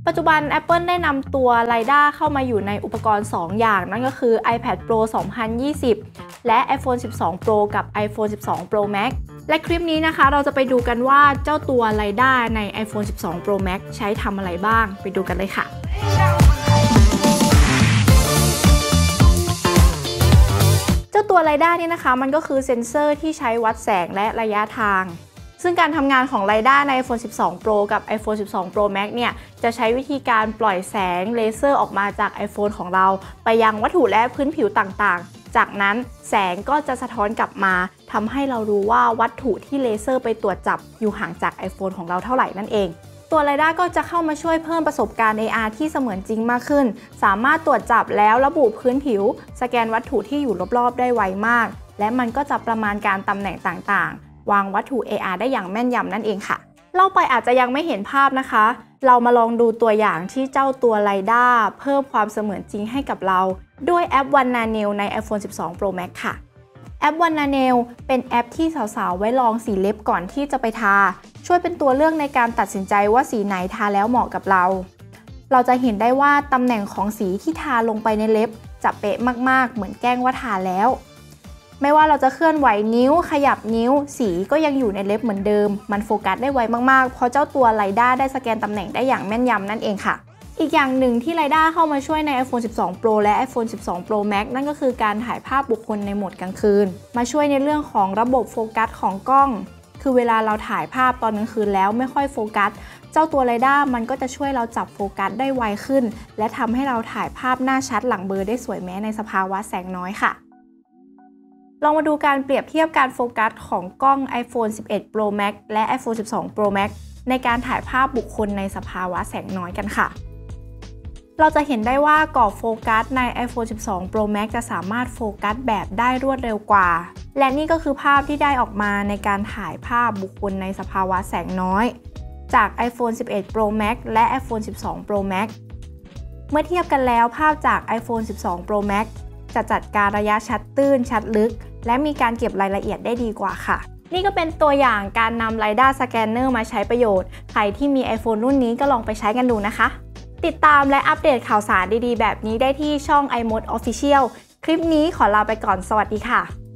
ปัจจุบัน Apple ได้นำตัว LiDAR เข้ามาอยู่ในอุปกรณ์ 2 อย่างนั่นก็คือ iPad Pro 2020 และ iPhone 12 Pro กับ iPhone 12 Pro Max และคลิปนี้นะคะเราจะไปดูกันว่าเจ้าตัว LiDAR ใน iPhone 12 Pro Max ใช้ทำอะไรบ้างไปดูกันเลยค่ะเจ้าตัว LiDAR นี่นะคะมันก็คือเซ็นเซอร์ที่ใช้วัดแสงและระยะทางซึ่งการทำงานของ LiDAR ใน iPhone 12 Pro กับ iPhone 12 Pro Max เนี่ยจะใช้วิธีการปล่อยแสงเลเซอร์ออกมาจาก iPhone ของเราไปยังวัตถุและพื้นผิวต่างๆจากนั้นแสงก็จะสะท้อนกลับมาทำให้เรารู้ว่าวัตถุที่เลเซอร์ไปตรวจจับอยู่ห่างจาก iPhone ของเราเท่าไหร่นั่นเองตัว LiDAR ก็จะเข้ามาช่วยเพิ่มประสบการณ์ AR ที่เสมือนจริงมากขึ้นสามารถตรวจจับแล้วระบุพื้นผิวสแกนวัตถุที่อยู่รอบๆได้ไวมากและมันก็จะประมาณการตำแหน่งต่างๆวางวัตถุ AR ได้อย่างแม่นยำนั่นเองค่ะเล่าไปอาจจะยังไม่เห็นภาพนะคะเรามาลองดูตัวอย่างที่เจ้าตัว LiDAR เพิ่มความเสมือนจริงให้กับเราด้วยแอป One Nail ใน iPhone 12 Pro Max ค่ะแอป One Nail เป็นแอปที่สาวๆไว้ลองสีเล็บก่อนที่จะไปทาช่วยเป็นตัวเลือกในการตัดสินใจว่าสีไหนทาแล้วเหมาะกับเราจะเห็นได้ว่าตำแหน่งของสีที่ทาลงไปในเล็บจะเป๊ะมากๆเหมือนแกล้งว่าทาแล้วไม่ว่าเราจะเคลื่อนไหวนิ้วขยับนิ้วสีก็ยังอยู่ในเล็บเหมือนเดิมมันโฟกัสได้ไวมากๆเพราะเจ้าตัว LiDAR ได้สแกนตำแหน่งได้อย่างแม่นยำนั่นเองค่ะอีกอย่างหนึ่งที่ LiDAR เข้ามาช่วยใน iPhone 12 Pro และ iPhone 12 Pro Max นั่นก็คือการถ่ายภาพบุคคลในโหมดกลางคืนมาช่วยในเรื่องของระบบโฟกัสของกล้องคือเวลาเราถ่ายภาพตอนกลางคืนแล้วไม่ค่อยโฟกัสเจ้าตัว LiDAR มันก็จะช่วยเราจับโฟกัสได้ไวขึ้นและทำให้เราถ่ายภาพหน้าชัดหลังเบลอได้สวยแม้ในสภาวะแสงน้อยค่ะลองมาดูการเปรียบเทียบการโฟกัสของกล้อง iPhone 11 Pro Max และ iPhone 12 Pro Max ในการถ่ายภาพบุคคลในสภาวะแสงน้อยกันค่ะเราจะเห็นได้ว่ากรอบโฟกัสใน iPhone 12 Pro Max จะสามารถโฟกัสแบบได้รวดเร็วกว่าและนี่ก็คือภาพที่ได้ออกมาในการถ่ายภาพบุคคลในสภาวะแสงน้อยจาก iPhone 11 Pro Max และ iPhone 12 Pro Max เมื่อเทียบกันแล้วภาพจาก iPhone 12 Pro Max จะจัดการระยะชัดตื้นชัดลึกและมีการเก็บรายละเอียดได้ดีกว่าค่ะนี่ก็เป็นตัวอย่างการนำ LiDAR Scanner มาใช้ประโยชน์ใครที่มี iPhone รุ่นนี้ก็ลองไปใช้กันดูนะคะติดตามและอัปเดตข่าวสารดีๆแบบนี้ได้ที่ช่อง iMode Official คลิปนี้ขอลาไปก่อนสวัสดีค่ะ